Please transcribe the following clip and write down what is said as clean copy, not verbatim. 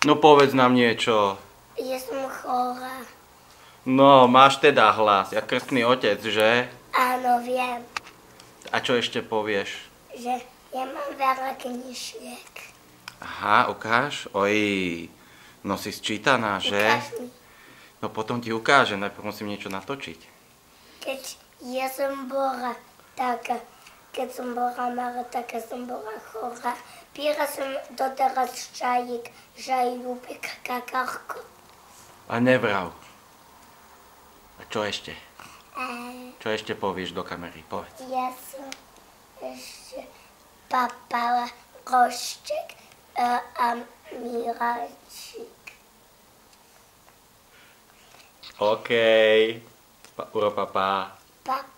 No povedz nám niečo. Ja som chorá. No, máš teda hlas, jak krstný otec, že? Áno, viem, A čo ešte povieš? že ja mám veľa knižiek. Aha, ukáž? Oj, no si sčítaná, že? Ukáž mi. No potom ti ukážem, najprv musím niečo natočiť. Keď ja som bola taká, keď som bola malá, taká som bola chorá. Pila som doteraz čajík, žajúbek, kakárko. A nevrav. A čo ešte? A Čo ešte povieš do kamery? Povedz. ja som ešte papala rošček a miláčik. OK. Uro, papa. Papa.